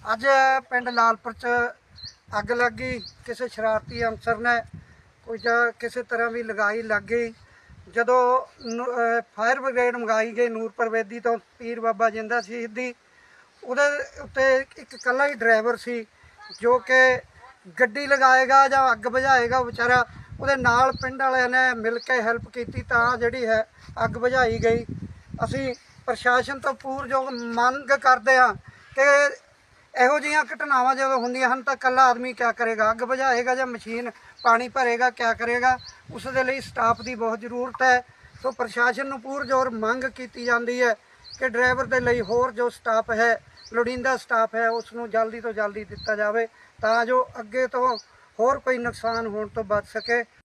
ਅੱਜ ਪਿੰਡ ਲਾਲਪੁਰ 'ਚ ਅੱਗ ਲੱਗ ਗਈ। ਕਿਸੇ ਸ਼ਰਾਰਤੀ ਅਨਸਰ ਨੇ ਕੋਈ ਜਾਂ ਕਿਸੇ ਤਰ੍ਹਾਂ ਵੀ ਲਗਾਈ ਲੱਗ ਗਈ। ਜਦੋਂ ਫਾਇਰ ਬ੍ਰਿਗੇਡ ਮੰਗਾਈ ਗਈ ਨੂਰਪੁਰ ਬੇਦੀ ਤੋਂ ਪੀਰ ਬਾਬਾ ਜਿੰਦਾ ਸ਼ਹੀਦ ਦੀ, ਉਹਦੇ ਉੱਤੇ ਇੱਕ ਇਕੱਲਾ ਹੀ ਡਰਾਈਵਰ ਸੀ ਜੋ ਕਿ ਗੱਡੀ ਲਗਾਏਗਾ ਜਾਂ ਅੱਗ ਬੁਝਾਏਗਾ। ਵਿਚਾਰਾ ਉਹਦੇ ਨਾਲ ਪਿੰਡ ਵਾਲਿਆਂ ਨੇ ਮਿਲ ਕੇ ਹੈਲਪ ਕੀਤੀ ਤਾਂ ਜਿਹੜੀ ਹੈ ਅੱਗ ਬੁਝਾਈ ਗਈ। ਅਸੀਂ ਪ੍ਰਸ਼ਾਸਨ ਤੋਂ ਪੁਰਜ਼ੋਰ ਮੰਗ ਕਰਦੇ ਹਾਂ ਕਿ ਇਹੋ ਜਿਹੀਆਂ ਘਟਨਾਵਾਂ ਜਦੋਂ ਹੁੰਦੀਆਂ ਹਨ ਤਾਂ ਇਕੱਲਾ ਆਦਮੀ ਕਿਆ ਕਰੇਗਾ, ਅੱਗ ਬੁਝਾਏਗਾ ਜਾਂ ਮਸ਼ੀਨ ਪਾਣੀ ਭਰੇਗਾ, ਕਿਆ ਕਰੇਗਾ। ਉਸ ਦੇ ਲਈ ਸਟਾਫ ਦੀ ਬਹੁਤ ਜ਼ਰੂਰਤ ਹੈ। ਸੋ ਪ੍ਰਸ਼ਾਸਨ ਨੂੰ ਪੁਰਜ਼ੋਰ ਮੰਗ ਕੀਤੀ ਜਾਂਦੀ ਹੈ ਕਿ ਡਰਾਈਵਰ ਦੇ ਲਈ ਹੋਰ ਜੋ ਸਟਾਫ ਹੈ, ਲੋੜੀਂਦਾ ਸਟਾਫ ਹੈ, ਉਸ ਨੂੰ ਜਲਦੀ ਤੋਂ ਜਲਦੀ ਦਿੱਤਾ ਜਾਵੇ ਤਾਂ ਜੋ ਅੱਗੇ ਤੋਂ ਹੋਰ ਕੋਈ ਨੁਕਸਾਨ ਹੋਣ ਤੋਂ ਬਚ ਸਕੇ।